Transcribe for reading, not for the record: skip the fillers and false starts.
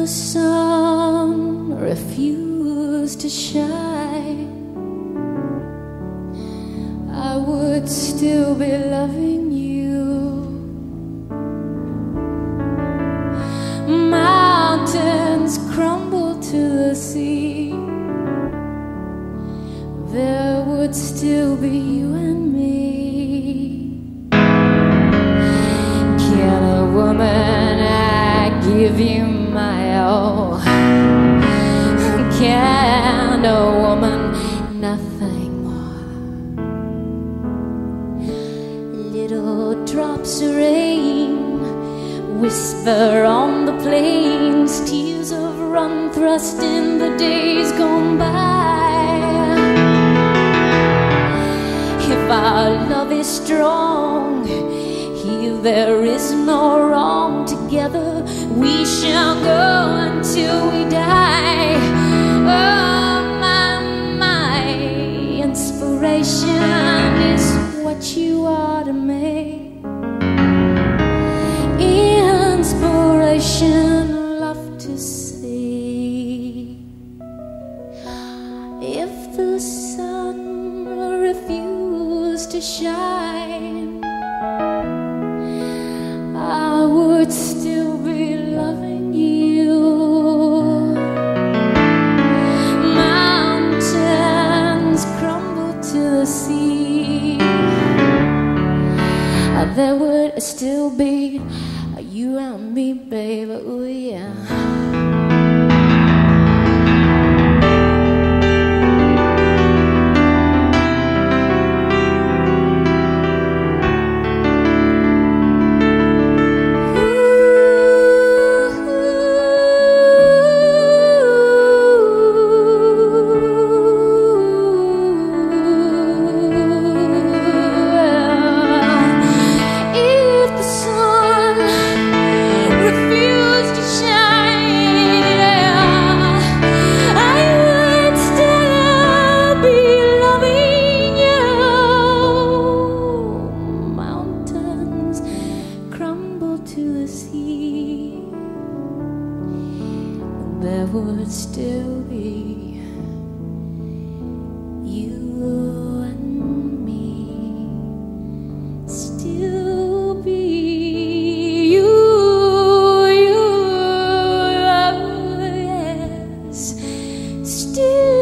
the sun refused to shine, I would still be loving you. Mountains crumble to the sea, there would still be you and me. Can a woman, I give you my all? Can a woman, nothing more? Little drops of rain whisper on the plains, tears of run thrust in the days gone by. If our love is strong, here there is no wrong. Together we shall go until we die. Oh my inspiration is what you are to me. Inspiration, love to see. If the sun refused to shine, I would still be loving you. Mountains crumble to the sea, there would still be you and me, baby, ooh yeah. There would still be you and me, still be you, yes, still.